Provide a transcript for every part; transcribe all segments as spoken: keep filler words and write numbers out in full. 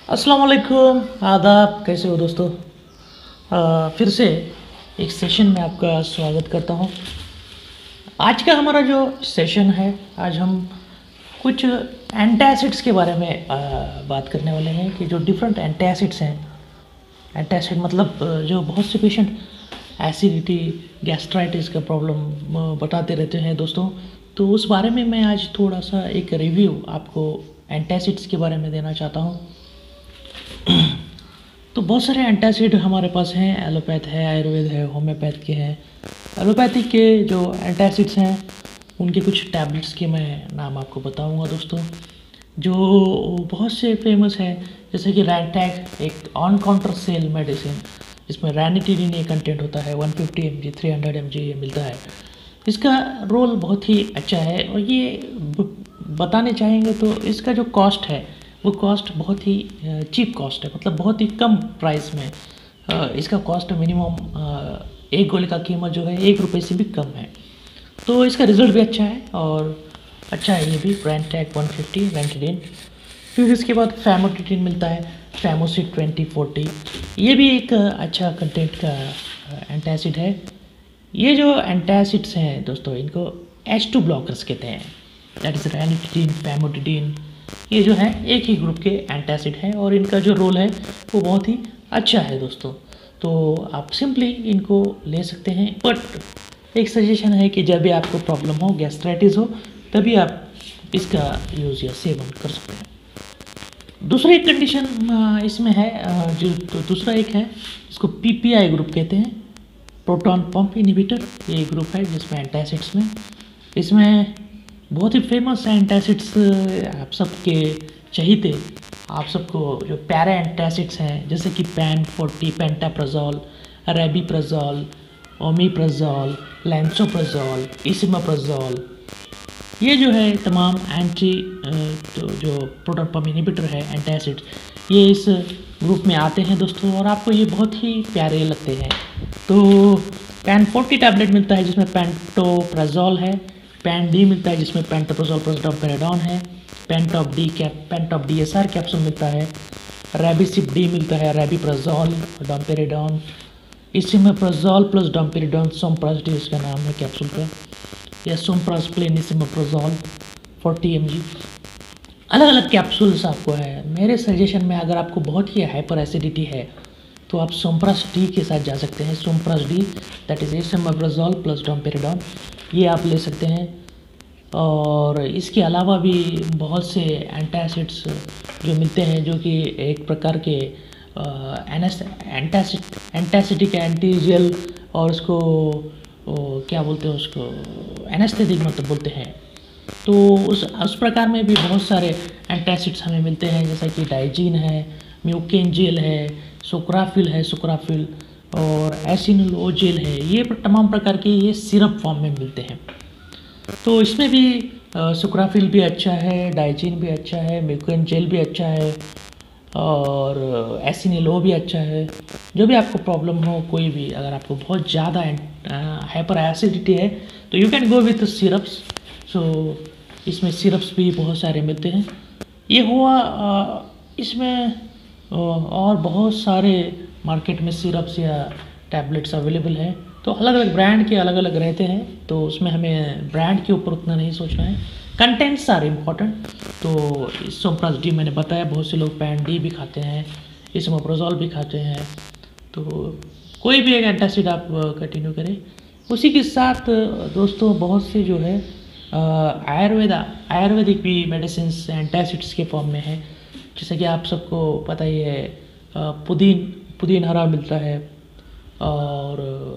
अस्सलाम वालेकुम, आदाब। कैसे हो दोस्तों? आ, फिर से एक सेशन में आपका स्वागत करता हूँ। आज का हमारा जो सेशन है, आज हम कुछ एंटासिड्स के बारे में आ, बात करने वाले हैं कि जो डिफरेंट एंटासिड्स हैं। एंटासिड मतलब जो बहुत से पेशेंट एसिडिटी, गैस्ट्राइटिस का प्रॉब्लम बताते रहते हैं दोस्तों, तो उस बारे में मैं आज थोड़ा सा एक रिव्यू आपको एंटासिड्स के बारे में देना चाहता हूँ। तो बहुत सारे एंटासिड हमारे पास हैं, एलोपैथ है, आयुर्वेद है, होम्योपैथ के हैं। एलोपैथिक के जो एंटासिड्स हैं उनके कुछ टैबलेट्स के मैं नाम आपको बताऊंगा दोस्तों, जो बहुत से फेमस हैं, जैसे कि रैनटैक एक ऑन काउंटर सेल मेडिसिन, इसमें रैनिटिडिन ये कंटेंट होता है, one fifty M G three hundred M G ये मिलता है। इसका रोल बहुत ही अच्छा है और ये बताने चाहेंगे तो इसका जो कॉस्ट है वो कॉस्ट बहुत ही चीप कॉस्ट है, मतलब बहुत ही कम प्राइस में इसका कॉस्ट मिनिमम एक गोली का कीमत जो है एक रुपये से भी कम है। तो इसका रिज़ल्ट भी अच्छा है और अच्छा है ये भी, रैनटैक वन फिफ्टी रैनिटिडिन। फिर इसके बाद फैमोटिडिन मिलता है, फैमोसिड ट्वेंटी फोर्टी, ये भी एक अच्छा कंटेंट का एंटासिड है। ये जो एंटासिड्स हैं दोस्तों, इनको एच टू ब्लॉकर्स कहते हैं, दैट इज़ रैनिटिडिन, फैमोटिडिन, ये जो है एक ही ग्रुप के एंटासिड हैं और इनका जो रोल है वो बहुत ही अच्छा है दोस्तों। तो आप सिंपली इनको ले सकते हैं, बट एक सजेशन है कि जब भी आपको प्रॉब्लम हो, गैस्ट्राइटिस हो, तभी आप इसका यूज़ या सेवन कर सकते हैं। दूसरा एक कंडीशन इसमें है, जो तो दूसरा एक है, इसको पी पी आई ग्रुप कहते हैं, प्रोटॉन पंप इनहिबिटर। ये ग्रुप है जिसमें एंटासिड्स में, इसमें बहुत ही फेमस एंटासिड्स आप सबके चहीते, आप सबको जो पैरा एंटासिड्स हैं, जैसे कि Pan forty, pantoprazole, rabeprazole, omeprazole, lansoprazole, esomeprazole, ये जो है तमाम एंटी तो जो प्रोटॉन पंप इनहिबिटर है एंटासिड, ये इस ग्रुप में आते हैं दोस्तों और आपको ये बहुत ही प्यारे लगते हैं। तो पैन फोर्टी टैबलेट मिलता है जिसमें पेंटोप्राजोल है, पैन डी मिलता है जिसमें पेंटोप्राजोल प्लस डॉम्पेरेडॉन है, Pantop D cap Pantop D S R capsule मिलता है, रेबिसिप डी मिलता है, rabeprazole, domperidone, esomeprazole plus domperidone, Sompraz D इसका नाम है कैप्सूल का, या Sompraz plain esomeprazole forty M G. अलग अलग कैप्सूल्स आपको है। मेरे सजेशन में अगर आपको बहुत ही हाइपर एसिडिटी है तो आप सोमप्राज डी के साथ जा सकते हैं। Sompraz D that is esomeprazole plus domperidone, ये आप ले सकते हैं। और इसके अलावा भी बहुत से एंटासिड्स जो मिलते हैं, जो कि एक प्रकार के एंटासिड एंटासिडिक एंटीजेल, और उसको ओ, क्या बोलते हैं उसको, एनेस्थेटिक मतलब बोलते हैं। तो उस उस प्रकार में भी बहुत सारे एंटासिड्स हमें मिलते हैं, जैसा कि डाइजीन है, म्यूकेन जेल है, सुक्राफिल है, सुक्राफिल और एसिनोलोजेल है। ये तमाम प्रकार के ये सिरप फॉर्म में मिलते हैं। तो इसमें भी सुक्राफिल भी अच्छा है, डाइजीन भी अच्छा है, म्यूकेन जेल भी अच्छा है और एसिनिलो भी अच्छा है। जो भी आपको प्रॉब्लम हो, कोई भी, अगर आपको बहुत ज़्यादा हाइपर एसिडिटी है तो you can go with syrups. So इसमें सिरप्स भी बहुत सारे मिलते हैं। ये हुआ इसमें और बहुत सारे मार्केट में सिरप्स या टैबलेट्स अवेलेबल हैं, तो अलग अलग ब्रांड के अलग अलग रहते हैं, तो उसमें हमें ब्रांड के ऊपर उतना नहीं सोचना है, कंटेंट्स आर इम्पॉर्टेंट। तो सोमप्राज डी मैंने बताया, बहुत से लोग पैन डी भी खाते हैं, इसिमेप्राजोल भी खाते हैं। तो कोई भी एक एंटासिड आप कंटिन्यू करें। उसी के साथ दोस्तों बहुत से जो है आयुर्वेदा आयुर्वेदिक भी मेडिसिन एंटासिड्स के फॉर्म में है, जैसे कि आप सबको पता ही है, पुदीन पुदीन हरा मिलता है और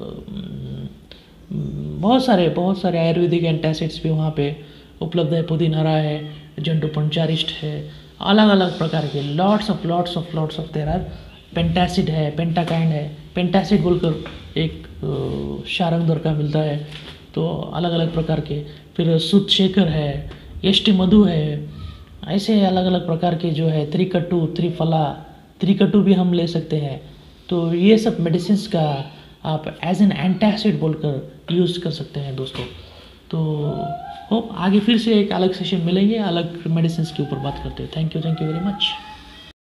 बहुत सारे बहुत सारे आयुर्वेदिक एंटासिड्स भी वहाँ पे उपलब्ध है। पुदीन हरा है, जंडू पंचारिस्ट है, अलग अलग प्रकार के lots of lots of lots of there are. Pentacid है, पेंटाकाइंड है, पेंटासिड बोलकर एक शारंगधर का मिलता है, तो अलग अलग प्रकार के। फिर सुत शेखर है, यष्टि मधु है, ऐसे अलग अलग प्रकार के जो है, त्रिकटु, त्रिफला, त्रिकटु भी हम ले सकते हैं। तो ये सब मेडिसिन्स का आप एज एन एंटासिड बोलकर यूज़ कर सकते हैं दोस्तों। तो होप आगे फिर से एक अलग सेशन मिलेंगे, अलग मेडिसिन के ऊपर बात करते हैं। Thank you thank you very much.